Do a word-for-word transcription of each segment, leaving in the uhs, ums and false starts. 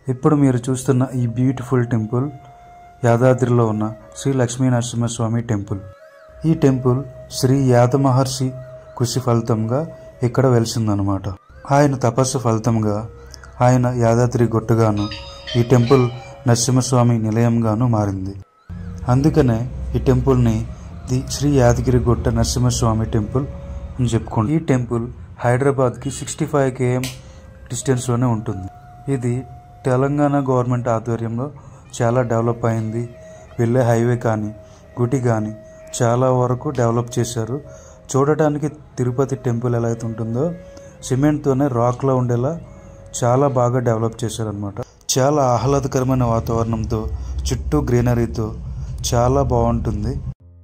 ఇప్పుడు మీరు చూస్తున్న ఈ బ్యూటిఫుల్ టెంపుల్ యాదాద్రిలో ఉన్న శ్రీ లక్ష్మీ నరసింహస్వామి టెంపుల్. ఈ టెంపుల్ శ్రీ యాద మహర్షి కృషి ఫలితంగా ఇక్కడ వెలిసిందనమాట. ఆయన తపస్సు ఫలితంగా ఆయన యాదాద్రి గుట్టగాను ఈ టెంపుల్ నరసింహస్వామి నిలయంగాను మారింది. అందుకనే ఈ టెంపుల్ని ది శ్రీ యాదగిరి గుట్ట నరసింహస్వామి టెంపుల్ అని చెప్పుకోండి. ఈ టెంపుల్ హైదరాబాద్కి సిక్స్టీ ఫైవ్ కేఎం డిస్టెన్స్లోనే ఉంటుంది. ఇది తెలంగాణ గవర్నమెంట్ ఆధ్వర్యంలో చాలా డెవలప్ అయింది. వెళ్ళే హైవే కానీ గుడి కానీ చాలా వరకు డెవలప్ చేశారు. చూడటానికి తిరుపతి టెంపుల్ ఎలా అయితే ఉంటుందో సిమెంట్తోనే రాక్లో ఉండేలా చాలా బాగా డెవలప్ చేశారనమాట. చాలా ఆహ్లాదకరమైన వాతావరణంతో చుట్టూ గ్రీనరీతో చాలా బాగుంటుంది.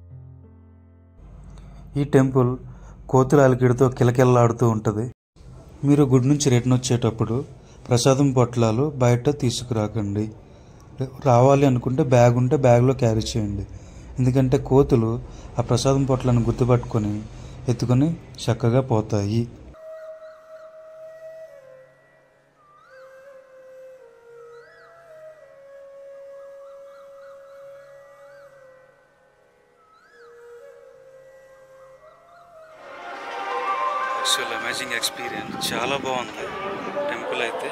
ఈ టెంపుల్ కోతుల అలికిడితో కిలకిల్లాడుతూ ఉంటుంది. మీరు గుడి నుంచి రిటర్న్ వచ్చేటప్పుడు ప్రసాదం పొట్లాలు బయట తీసుకురాకండి. రావాలి అనుకుంటే బ్యాగ్ ఉంటే బ్యాగ్లో క్యారీ చేయండి. ఎందుకంటే కోతులు ఆ ప్రసాదం పొట్లను గుర్తుపట్టుకొని ఎత్తుకొని చక్కగా పోతాయి. యాక్చువల్ అమేజింగ్ ఎక్స్పీరియన్స్, చాలా బాగుంది టెంపుల్ అయితే.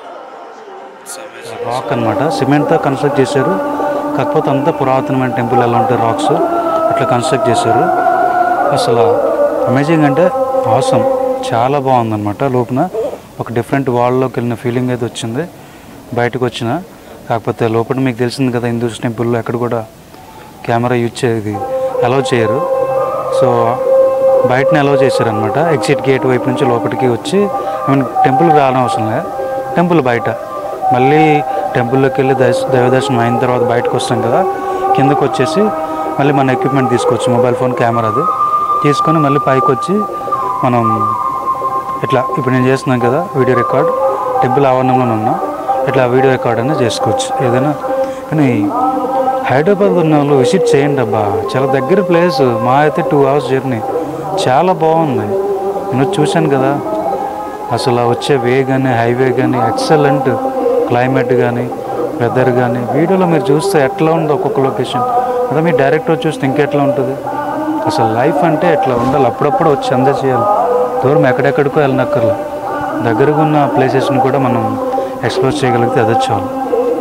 రాక్ అనమాట, సిమెంట్తో కన్స్ట్రక్ట్ చేశారు. కాకపోతే అంతా పురాతనమైన టెంపుల్ ఎలా ఉంటాయి రాక్స్ అట్లా కన్స్ట్రక్ట్ చేశారు. అసలు అమేజింగ్ అంటే ఆసమ్, చాలా బాగుందన్నమాట. లోపల ఒక డిఫరెంట్ వాల్లోకి వెళ్ళిన ఫీలింగ్ అయితే వచ్చింది బయటకు వచ్చిన. కాకపోతే లోపల మీకు తెలిసింది కదా, హిందూస్ టెంపుల్లో ఎక్కడ కూడా కెమెరా యూజ్ చేసేది అలౌ చేయరు. సో బయటనే అలౌ చేశారనమాట. ఎగ్జిట్ గేట్ వైపు నుంచి లోపలికి వచ్చి ఐ మీన్ టెంపుల్కి రావడం అవసరం లేదు, టెంపుల్ బయట. మళ్ళీ టెంపుల్లోకి వెళ్ళి దైవ దర్శనం అయిన తర్వాత బయటకు వస్తాం కదా, కిందకు వచ్చేసి మళ్ళీ మన ఎక్విప్మెంట్ తీసుకోవచ్చు, మొబైల్ ఫోన్ కెమెరాది తీసుకొని మళ్ళీ పైకి వచ్చి మనం ఇట్లా ఇప్పుడు నేను చేస్తున్నాను కదా వీడియో రికార్డ్, టెంపుల్ ఆవరణంలోనే ఉన్నా, ఇట్లా వీడియో రికార్డ్ అనేది చేసుకోవచ్చు ఏదైనా. కానీ హైదరాబాద్ ఉన్న వాళ్ళు విజిట్ చేయండి అబ్బా, చాలా దగ్గర ప్లేస్. మా అయితే టూ అవర్స్ జర్నీ, చాలా బాగుంది. నేను చూశాను కదా, అసలు వచ్చే వే కానీ హైవే కానీ ఎక్సలెంట్, క్లైమేట్ కానీ వెదర్ కానీ వీడియోలో మీరు చూస్తే ఎట్లా ఉందో ఒక్కొక్క లొకేషన్, అదే మీరు డైరెక్ట్ వచ్చి చూస్తే ఇంకెట్లా ఉంటుంది. అసలు లైఫ్ అంటే ఎట్లా ఉండాలి, అప్పుడప్పుడు వచ్చి ఎంజాయ్ చేయాలి. దూరం ఎక్కడెక్కడికో వెళ్ళనక్కర్లా, దగ్గరగా ఉన్న ప్లేసెస్ని కూడా మనం ఎక్స్ప్లోర్ చేయగలిగితే అదే చాలు.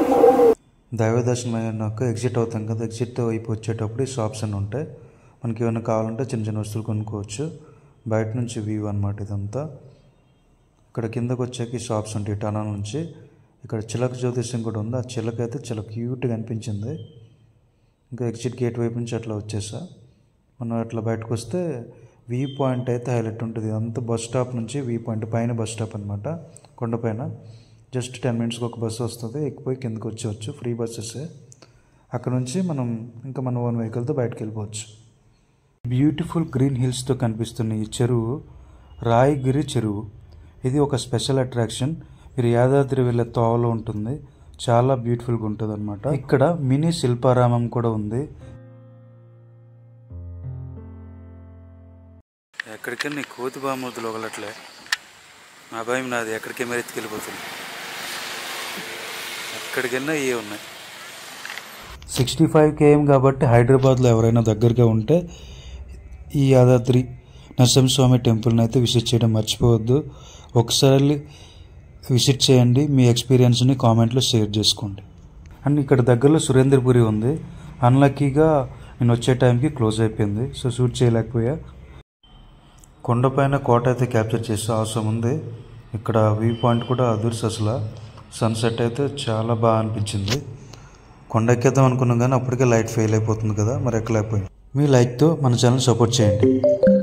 దైవ దర్శనం అయినాక ఎగ్జిట్ అవుతాం కదా, ఎగ్జిట్ వైపు వచ్చేటప్పుడు ఈ షాప్స్ అన్నీ ఉంటాయి. మనకి ఏమైనా కావాలంటే చిన్న చిన్న వస్తువులు కొనుక్కోవచ్చు. బయట నుంచి వ్యూ అనమాట ఇదంతా. ఇక్కడ కిందకు వచ్చాక ఈ షాప్స్ ఉంటాయి టనల్ నుంచి. ఇక్కడ చిలక జ్యోతిష్యం కూడా ఉంది. ఆ చిలక అయితే చాలా క్యూట్గా అనిపించింది. ఇంకా ఎగ్జిట్ గేట్ వైపు నుంచి అట్లా వచ్చేసా. మనం అట్లా బయటకు వస్తే వ్యూ పాయింట్ అయితే హైలైట్ ఉంటుంది. అంతా బస్ స్టాప్ నుంచి వ్యూ పాయింట్ పైన బస్ స్టాప్ అనమాట, కొండపైన. జస్ట్ టెన్ మినిట్స్కి ఒక బస్సు వస్తుంది, ఎక్కిపోయి కిందకు వచ్చేవచ్చు, ఫ్రీ బస్సెసే. అక్కడ నుంచి మనం ఇంకా మన ఓన్ వెహికల్తో బయటకు వెళ్ళిపోవచ్చు. బ్యూటిఫుల్ గ్రీన్ హిల్స్తో కనిపిస్తున్న ఈ చెరువు రాయగిరి చెరువు. ఇది ఒక స్పెషల్ అట్రాక్షన్. మీరు యాదాద్రి వెళ్ళే తోవలో ఉంటుంది, చాలా బ్యూటిఫుల్గా ఉంటుంది అనమాట. ఇక్కడ మినీ శిల్పారామం కూడా ఉంది. ఎక్కడికైనా కోతి బామూతులు ఒకలట్లే, నా భయం నాది, ఎక్కడికి మరి ఎత్తుకెళ్ళిపోతుంది. ఎక్కడికైనా ఏ ఉన్నాయి. సిక్స్టీ ఫైవ్ కేఎం కాబట్టి హైదరాబాద్లో ఎవరైనా దగ్గరగా ఉంటే ఈ యాదాద్రి నరసింహస్వామి టెంపుల్ని అయితే విజిట్ చేయడం మర్చిపోవద్దు. ఒకసారి విజిట్ చేయండి, మీ ఎక్స్పీరియన్స్ని కామెంట్లో షేర్ చేసుకోండి. అండ్ ఇక్కడ దగ్గరలో సురేంద్రపురి ఉంది. అన్లక్కీగా నేను వచ్చే టైంకి క్లోజ్ అయిపోయింది, సో షూట్ చేయలేకపోయా. కొండపైన కోట అయితే క్యాప్చర్ చేసే అవసరం ఉంది. ఇక్కడ వ్యూ పాయింట్ కూడా అదుర్స్, అసలు సన్సెట్ అయితే చాలా బాగా అనిపించింది. కొండ ఎక్కేద్దాం అనుకున్నాం కానీ అప్పటికే లైట్ ఫెయిల్ అయిపోతుంది కదా, మరి ఎక్కలేకపోయింది. మీ లైక్తో మన ఛానల్ సపోర్ట్ చేయండి.